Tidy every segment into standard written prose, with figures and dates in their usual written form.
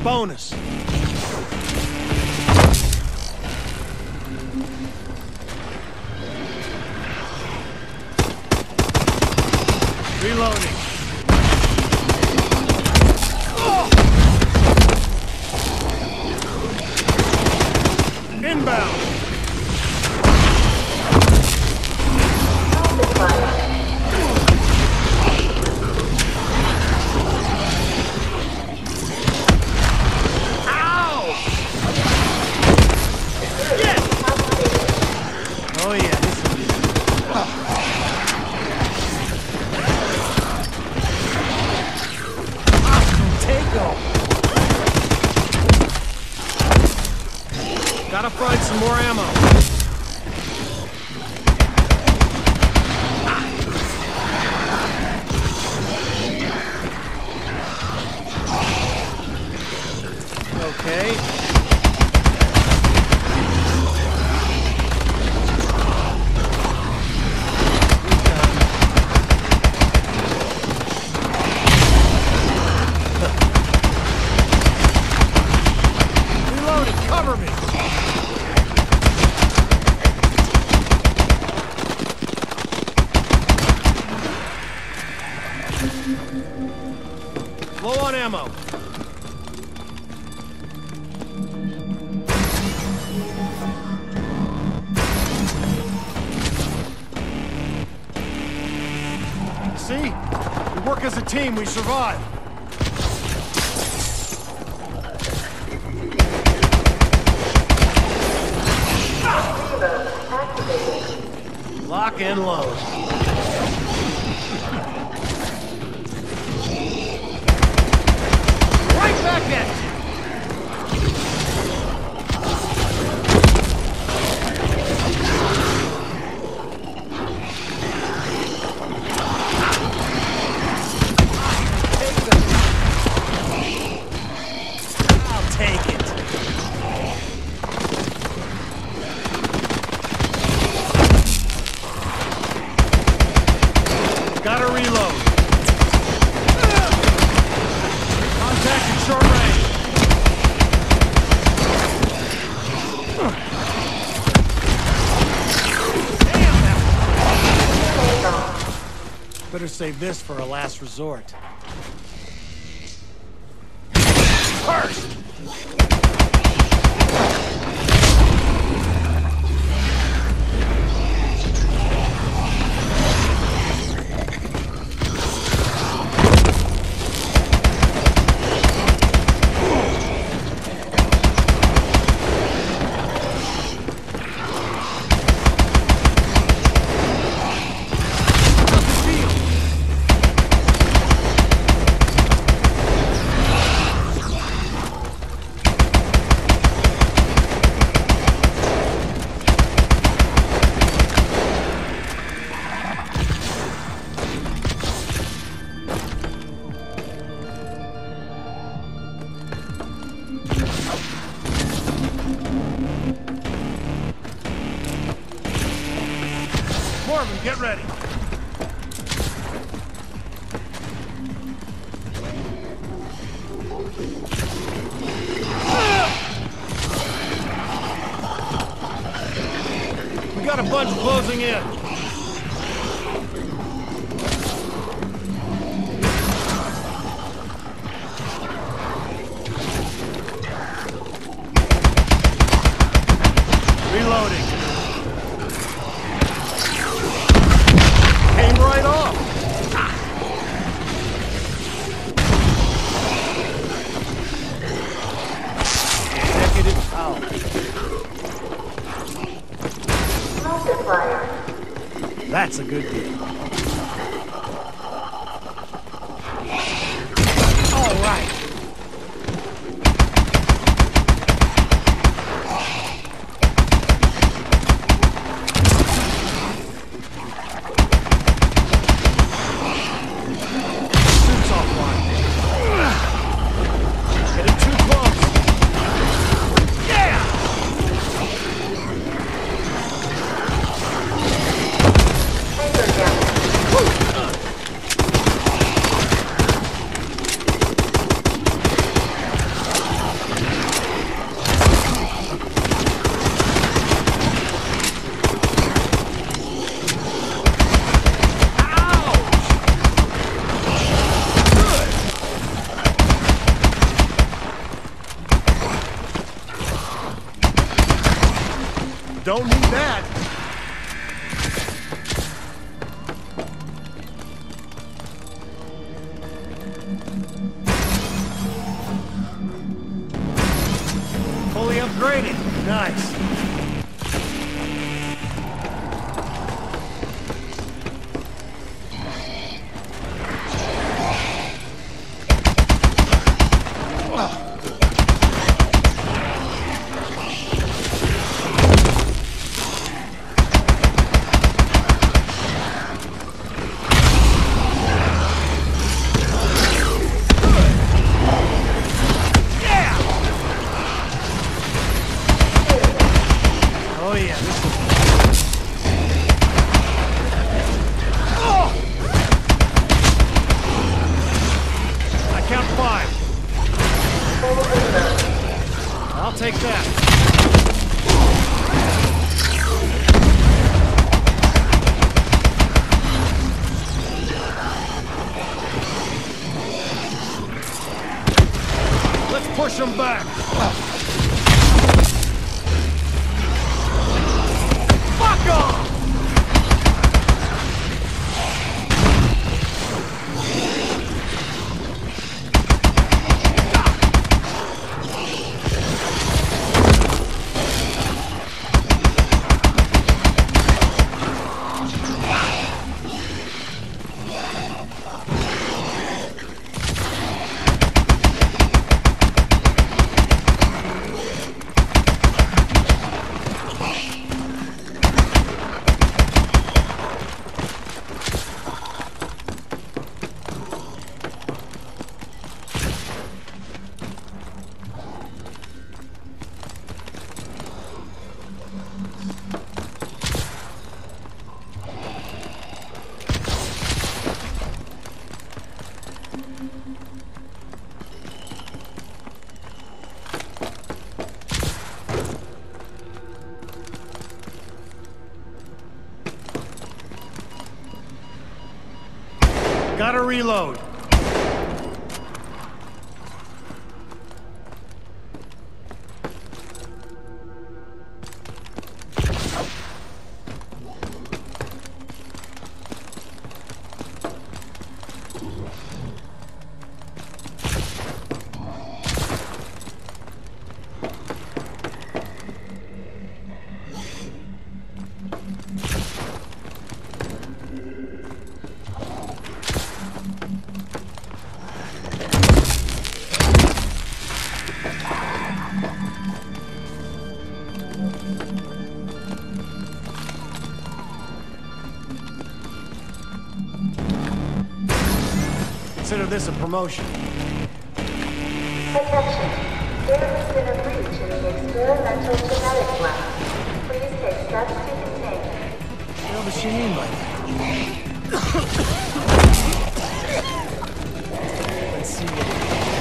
bonus. Reloading. Inbound. Oh yeah, this will be hostile takeover. Gotta find some more ammo. Okay. Cover me! Low on ammo. See? We work as a team, we survive. Lock and load. Right back at you. I'll take it. Gotta reload. Contact at short range. Damn that. Better save this for a last resort. First! Marvin, get ready. We got a bunch closing in. Reloading. Came right off. Executive foul. That's a good deal. All right. Suit's offline. Getting too close. Yeah! Nice. Oh yeah, this is... I count 5. I'll take that. Let's push them back. Fuck off! Gotta reload. Consider this a promotion. Attention. There has been a breach in the experimental genetic lab. Please take steps to contain. What does she mean by that? Let's see what...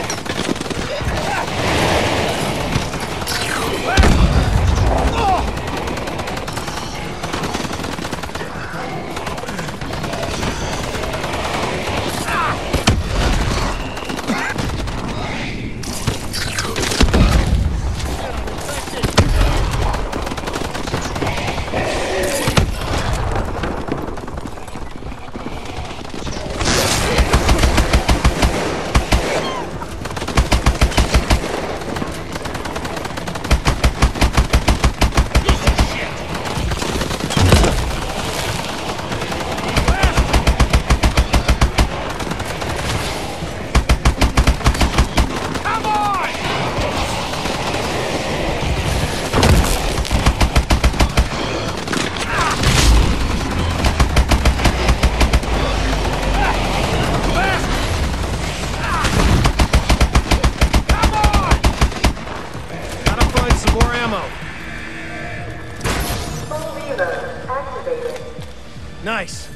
Nice.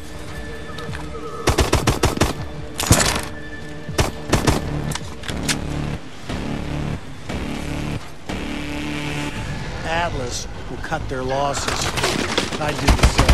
Atlas will cut their losses. I do the same.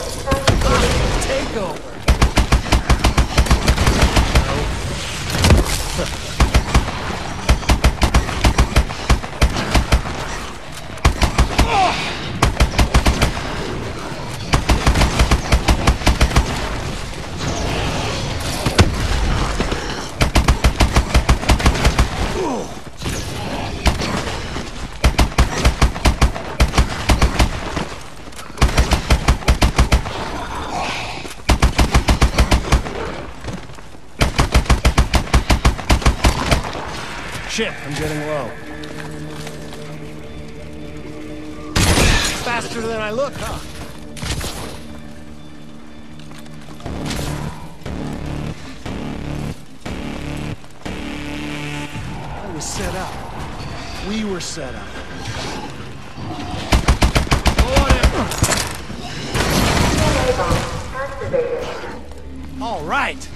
Take over. Shit, I'm getting low. Faster than I look, huh? I was set up. We were set up. All right.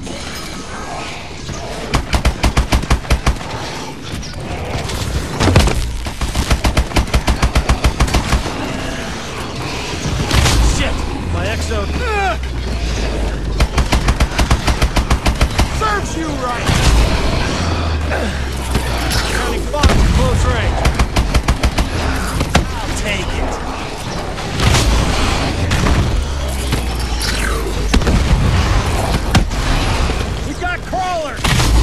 So, serves you right. Counting fire at close range. I'll take it. We got crawlers.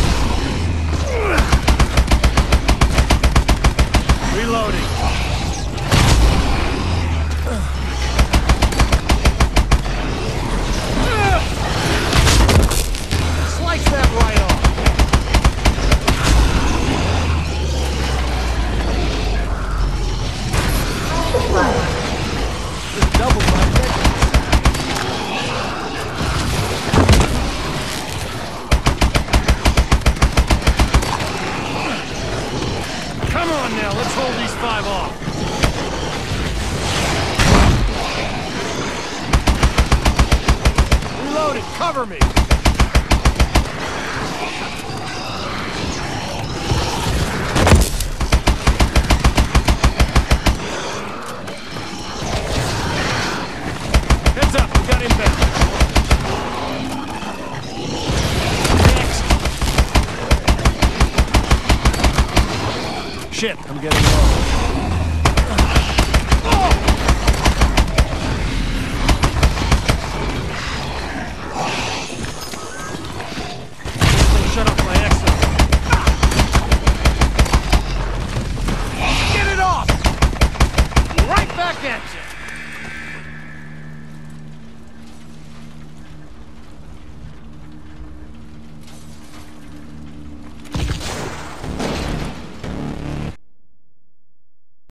Reloading. That right off. Just doubled my distance. Come on now, let's hold these 5 off. Reloaded, cover me. Heads up, we got inbound. Next. Shit, I'm getting low.